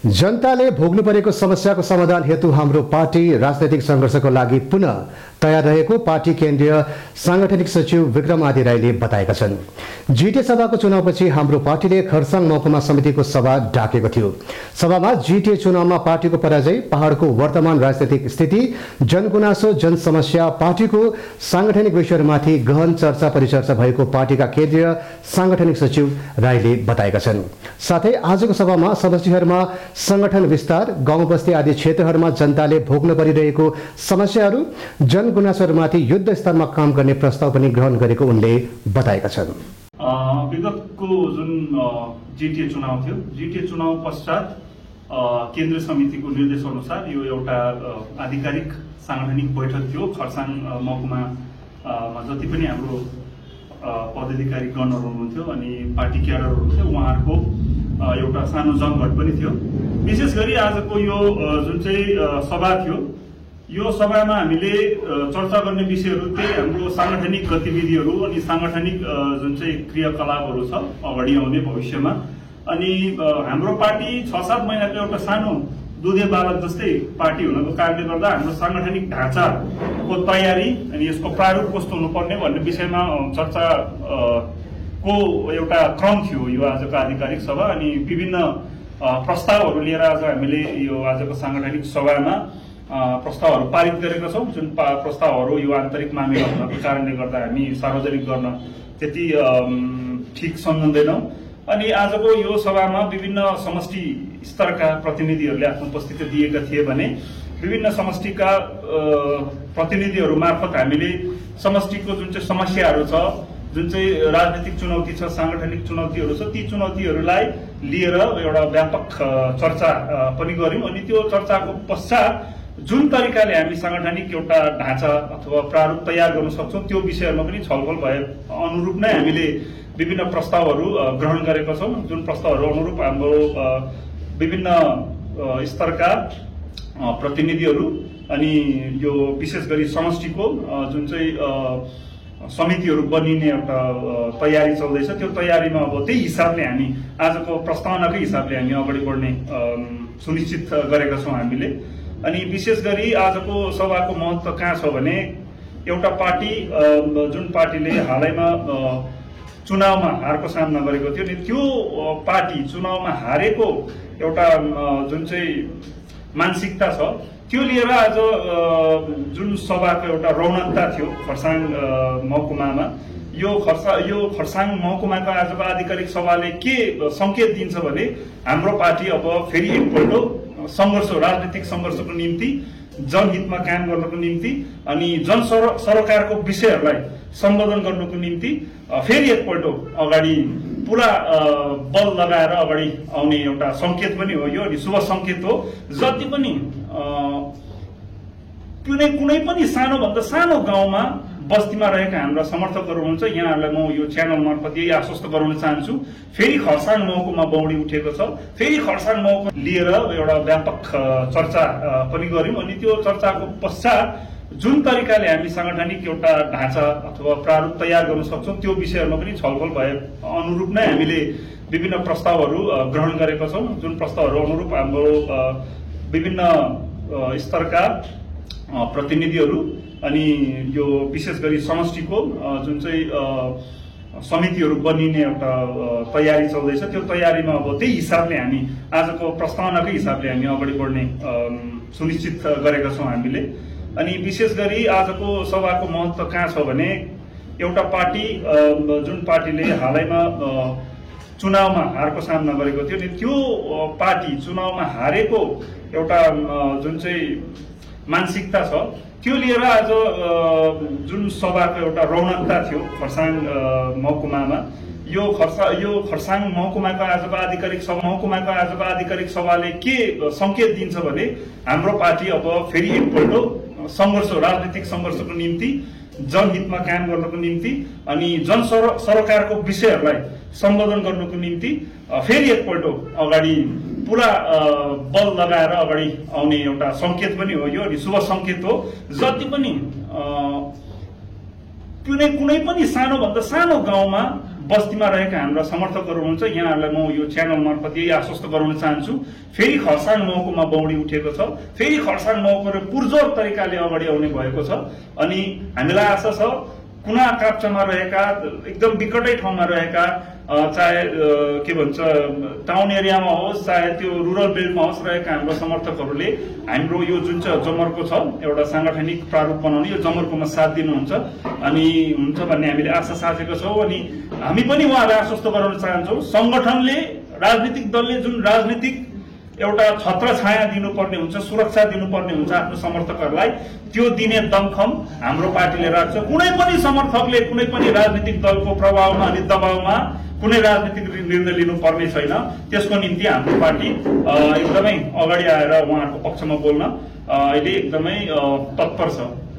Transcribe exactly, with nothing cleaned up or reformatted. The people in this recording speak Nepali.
जनताले भोग्नु परेको समस्याको समाधान हेतु हाम्रो पार्टी राजनैतिक सङ्घर्षको लागि पुनः तयार रहेको पार्टी केन्द्रीय सांगठनिक सचिव विक्रम आदि राईले बताएका छन्। जिटिए सभाको चुनावपछि हाम्रो पार्टीले खरसाङ महकुमा समितिको सभा डाकेको थियो। सभामा जिटिए चुनावमा पार्टीको पराजय, पहाडको वर्तमान राजनैतिक स्थिति, जनगुनासो, जनसमस्या, पार्टीको सांगठनिक विषयहरूमाथि गहन चर्चा परिचर्चा भएको पार्टीका केन्द्रीय सांगठनिक सचिव राईले बताएका छन्। साथै आजको सभामा समष्टिहरूमा संगठन विस्तार, गाउँ बस्ती आदि क्षेत्रहरूमा जनताले भोग्न परिरहेको समस्याहरू, जनगुनासोहरूमाथि युद्ध स्तरमा काम गर्ने प्रस्ताव पनि ग्रहण गरेको उनले बताएका छन्। विगतको जुन जिटिए चुनाव थियो, जिटिए चुनाव पश्चात केन्द्रीय समितिको निर्देश अनुसार यो एउटा आधिकारिक सांगठनिक बैठक थियो। खरसाङ महकुमामा जति पनि हाम्रो पदाधिकारी गणहरू हुनुहुन्थ्यो अनि पार्टी क्याडरहरू हुनुहुन्थ्यो, उहाँहरूको एउटा सानो जमघट पनि थियो। विशेष गरी आजको यो जुन चाहिँ सभा थियो, यो सभामा हामीले चर्चा गर्ने विषयहरू त्यही हाम्रो सांगठनिक गतिविधिहरू अनि सांगठनिक जुन चाहिँ क्रियाकलापहरू छ अगाडि आउने भविष्यमा। अनि हाम्रो पार्टी छ सात महिनाको एउटा सानो दुधे बालक जस्तै पार्टी हुनको कारणले गर्दा हाम्रो सांगठनिक ढाँचाको तयारी अनि यसको प्रारूप कस्तो हुनुपर्ने भन्ने विषयमा चर्चा को एउटा क्रम थियो यो आजको आधिकारिक सभा। अनि विभिन्न प्रस्तावहरू लिएर आज हामीले यो आजको सांगठनिक सभामा प्रस्तावहरू पारित गरेका छौँ। जुन प्रस्तावहरू यो आन्तरिक मामिला हुनको कारणले गर्दा हामी सार्वजनिक गर्न त्यति ठिक सम्झँदैनौँ। अनि आजको यो सभामा विभिन्न समष्टि स्तरका प्रतिनिधिहरूले आफ्नो उपस्थिति दिएका थिए भने विभिन्न समष्टिका प्रतिनिधिहरू मार्फत हामीले समष्टिको जुन चाहिँ समस्याहरू छ, जुन चाहिँ राजनीतिक चुनौती छ, सांगठनिक चुनौतीहरू छ, ती चुनौतीहरूलाई लिएर एउटा व्यापक चर्चा पनि गर्यौं। अनि त्यो चर्चाको पश्चात जुन तरिकाले हामी सांगठनिक एउटा ढाँचा अथवा प्रारूप तयार गर्न सक्छौं त्यो विषयहरूमा पनि छलफल भए अनुरूप नै हामीले विभिन्न प्रस्तावहरू ग्रहण गरेका छौं। जुन प्रस्तावहरू अनुरूप हाम्रो विभिन्न स्तरका प्रतिनिधिहरू अनि यो विशेष गरी समष्टिको जुन चाहिँ समितिहरू बनिने एउटा तयारी चल्दैछ, त्यो तयारीमा अब त्यही हिसाबले हामी आजको प्रस्तावनाकै हिसाबले हामी अगाडि बढ्ने सुनिश्चित गरेका छौं हामीले। अनि विशेष गरी आजको सभाको महत्त्व कहाँ छ भने एउटा पार्टी जुन पार्टीले हालैमा चुनावमा हारको सामना गरेको थियो नि, त्यो पार्टी चुनावमा हारेको एउटा जुन चाहिँ मानसिकता छ त्यो लिएर आज जुन सभाको एउटा रौनकता थियो खरसाङ महकुमामा, यो खरसा यो खरसाङ महकुमाको आजको आधिकारिक सभाले के संकेत दिन्छ भने हाम्रो पार्टी अब फेरि एकपल्ट सङ्घर्ष, राजनीतिक सङ्घर्षको निम्ति, जनहितमा काम गर्नको निम्ति अनि जन सरकारको विषयहरूलाई सम्बोधन गर्नको निम्ति फेरि एकपल्ट अगाडि पुरा बल लगाएर अगाडि आउने एउटा संकेत पनि हो यो। अनि शुभ संकेत हो। जति पनि कुनै कुनै पनि सानो भन्दा सानो गाउँमा बस्तीमा रहेका हाम्रा समर्थकहरू हुनुहुन्छ, यहाँहरूलाई म यो च्यानल मार्फत यही आश्वस्त गराउन चाहन्छु, फेरि खरसाङ महकुमा बौडी उठेको छ। फेरि खरसाङ महकुमा लिएर एउटा व्यापक चर्चा पनि गर्यौं। अनि त्यो चर्चाको पश्चात जुन तरिकाले हामी सांगठनिक एउटा ढाँचा अथवा प्रारूप तयार गर्न सक्छौं त्यो विषयहरूमा पनि छलफल भए अनुरूप नै हामीले विभिन्न प्रस्तावहरू ग्रहण गरेका छौं। जुन प्रस्तावहरू अनुरूप हाम्रो विभिन्न स्तरका प्रतिनिधिहरू अनि यो विशेष गरी समष्टिको जुन चाहिँ समितिहरू बनिने एउटा तयारी चल्दैछ, त्यो तयारीमा अब त्यही हिसाबले हामी आजको प्रस्तावनाकै हिसाबले हामी अगाडि बढ्ने सुनिश्चित गरेका छौं हामीले। अनि विशेष गरी आजको सभाको महत्त्व कहाँ छ भने एउटा पार्टी जुन पार्टीले हालैमा चुनावमा हारको सामना गरेको थियो नि, त्यो पार्टी चुनावमा हारेको एउटा जुन चाहिँ मानसिकता छ त्यो लिएर आज जुन सभाको एउटा रौनकता थियो खरसाङ महकुमामा, यो खरसा यो खरसाङ महकुमाको आजको आधिकारिक सभा महकुमाको आजको आधिकारिक सभाले के संकेत दिन्छ भने हाम्रो पार्टी अब फेरि एकपल्ट सङ्घर्ष, राजनीतिक सङ्घर्षको निम्ति, जनहितमा काम गर्नको निम्ति अनि जन सरकारको विषयहरूलाई सम्बोधन गर्नको निम्ति फेरि एकपल्ट अगाडि पुरा बल लगाएर अगाडि आउने एउटा संकेत पनि हो यो। अनि शुभ संकेत हो। जति पनि कुनै कुनै पनि सानो भन्दा सानो गाउँमा बस्तीमा रहेका हाम्रा समर्थकहरू हुनुहुन्छ, यहाँहरूलाई म यो च्यानल मार्फत यही आश्वस्त गराउन चाहन्छु, फेरि खरसाङ महकुमा बौडी उठेको छ, फेरि खरसाङ महकुमा पुरजोर तरिकाले अगाडि आउने भएको छ। अनि हामीलाई आशा छ कुना काप्चामा रहेका एकदम विकटै ठाउँमा रहेका चाहे के भन्छ टाउन एरियामा होस् चाहे त्यो रुरल बेल्टमा होस् रहेका हाम्रो समर्थकहरूले हाम्रो यो जुन चाहिँ जमर्को छ एउटा सांगठनिक प्रारूप बनाउने यो जमर्कोमा साथ दिनुहुन्छ अनि हुन्छ भन्ने हामीले आशा साचेको छौँ। अनि हामी पनि उहाँलाई आश्वस्त गराउन चाहन्छौँ, संगठनले राजनीतिक दलले जुन राजनीतिक एउटा छत्र छाया दिनुपर्ने हुन्छ, सुरक्षा दिनुपर्ने हुन्छ आफ्नो समर्थकहरूलाई, त्यो दिने दमखम हाम्रो पार्टीले राख्छ। कुनै पनि समर्थकले कुनै पनि राजनीतिक दलको प्रभावमा अनि दबावमा कुनै राजनीतिक निर्णय लिनुपर्ने छैन। त्यसको निम्ति हाम्रो पार्टी एकदमै अगाडि आएर उहाँहरूको पक्षमा बोल्न अहिले एकदमै तत्पर छ।